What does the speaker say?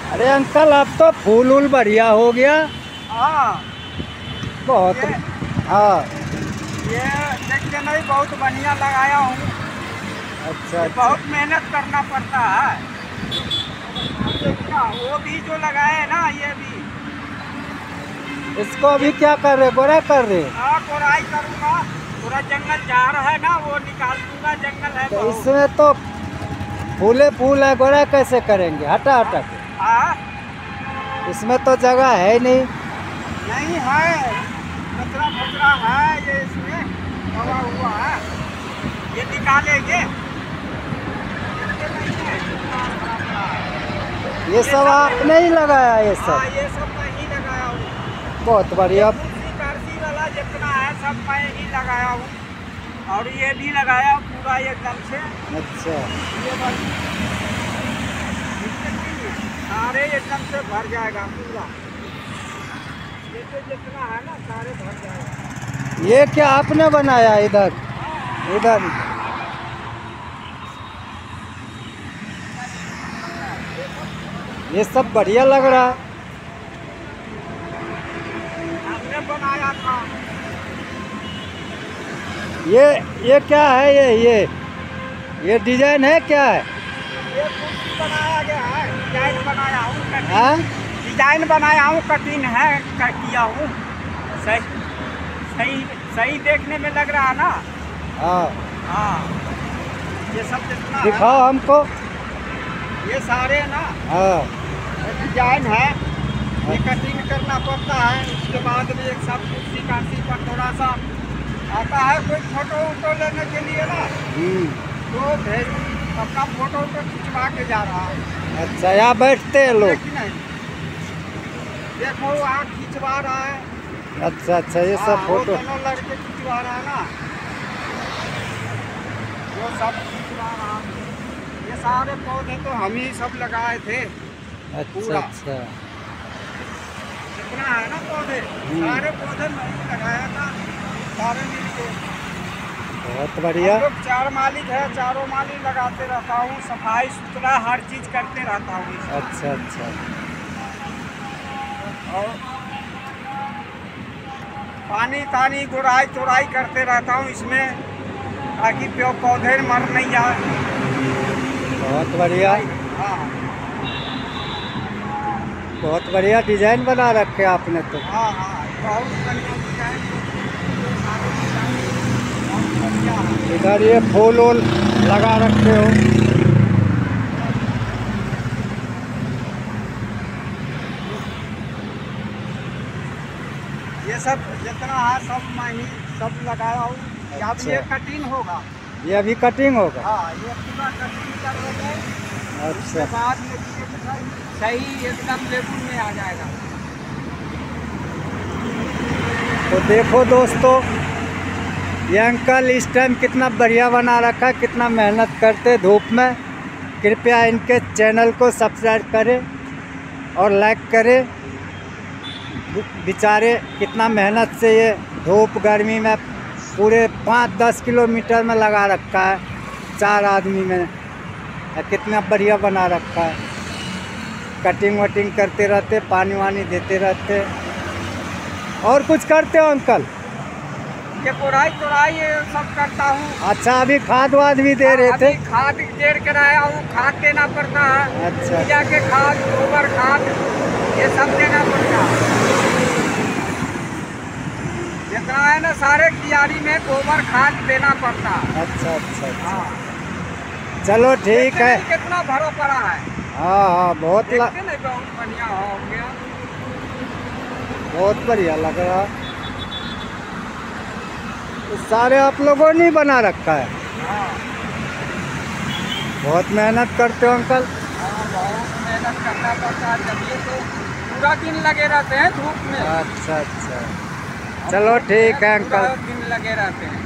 अरे अंकल अब तो फूल वूल बढ़िया हो गया। हाँ बहुत। हाँ ये देखते नहीं, बहुत बढ़िया लगाया हूँ। अच्छा बहुत मेहनत करना पड़ता है। देखना, वो भी जो लगाए ना, ये भी इसको अभी क्या कर रहे, गोरा कर रहे? हाँ, कोराई करूँगा। पूरा जंगल झाड़ है ना, वो निकाल दूंगा। जंगल है तो बहुत। इसमें तो फूले फूल है, गोरा कैसे करेंगे? हटा हटा के। हाँ, इसमें तो जगह है नहीं। नहीं है, कचरा फचरा है ये इसमें लगा हुआ है, ये निकालेंगे। ये सब आपने ही लगाया? ये हाँ, सब ये सब मैं ही लगाया हूँ। बहुत बढ़िया। कुर्सी वाला जितना है सब मैं ही लगाया हूँ। और ये भी लगाया पूरा एकदम से। अच्छा, ये बस सारे एकदम से भर जाएगा पूरा। ये तो जितना है ना, सारे भर जाएगा। ये क्या आपने बनाया इधर? इधर ये सब बढ़िया लग रहा है। हमने बनाया था। ये क्या है? ये डिजाइन है क्या है? ये कुर्सी बनाया गया है, डिजाइन बनाया हूँ, हाँ? डिजाइन बनाया हूँ, कटिंग है, किया हूँ। सही सही सही देखने में लग रहा है ना। हाँ, हाँ, ये सब जितना दिखाओ हमको। है, ये सारे ना हाँ, डिजाइन है। ये कटिंग करना पड़ता है। उसके बाद भी एक सब कुर्सी कांसी पर थोड़ा सा आता है। कोई फोटो वोटो लेने के लिए ना, तो भेज अपना फोटो वोटो खिंचवा के जा रहा है। अच्छा, यहाँ बैठते हैं लोग? कि नहीं, देखो वहाँ खिंचवा रहा है। अच्छा अच्छा, ये सब वो फोटो। दोनों लड़के खिंचवा रहा है ना, वो सब खिंचवा रहा है। ये सारे पौधे तो हम ही सब लगाए थे। अच्छा पूरा। अच्छा, जितना है ना पौधे, सारे पौधे मैं ही लगाया था, सारे मिलके। बहुत बढ़िया। हम लोग 4 मालिक है, चारों मालिक लगाते रहता हूँ। सफाई सुथरा हर चीज करते रहता हूँ। अच्छा अच्छा, और पानी तानी गुड़ाई चुराई करते रहता हूँ इसमें, ताकि पौधे मर नहीं जाए। बहुत बढ़िया। हाँ बहुत बढ़िया डिजाइन बना रखे आपने तो। हाँ हाँ, बहुत बढ़िया डिजाइन, बहुत बढ़िया है। इधर ये फूल वूल लगा रखे हो। ये सब जितना है सब मैं ही सब लगाया हूँ। अब अच्छा। ये कटिंग होगा। ये अभी कटिंग होगा? हाँ, ये पूरा कटिंग कर देंगे। अच्छा, उसके बाद में सही एकदम लेवल में आ जाएगा। तो देखो दोस्तों, ये अंकल इस टाइम कितना बढ़िया बना रखा है, कितना मेहनत करते धूप में। कृपया इनके चैनल को सब्सक्राइब करें और लाइक करें। बेचारे कितना मेहनत से ये धूप गर्मी में पूरे 5-10 किलोमीटर में लगा रखा है, 4 आदमी में। कितना बढ़िया बना रखा है। कटिंग वटिंग करते रहते, पानी वानी देते रहते। और कुछ करते हो अंकल? ये कोराई चुराई ये सब करता हूँ। अच्छा, अभी खाद वाद भी दे रहे थे? अभी खाद देर कराया हूँ, खाद देना पड़ता है। अच्छा, जाके खाद, गोबर खाद, ये सब देना पड़ता है। जितना है ना, सारे कियारी में गोबर खाद देना पड़ता है। अच्छा अच्छा अच्छा। हाँ, चलो ठीक है। कितना भरा पड़ा है। हाँ हाँ, बहुत देखते नहीं, बहुत बढ़िया हो गया। बहुत बढ़िया लग रहा। तो सारे आप लोगों ने बना रखा है? हाँ बहुत मेहनत करते हो अंकल। हाँ, बहुत मेहनत करना पड़ता है। जब ये तो पूरा दिन लगे रहते हैं धूप में। अच्छा अच्छा, चलो ठीक है अंकल। पूरा दिन लगे रहते हैं।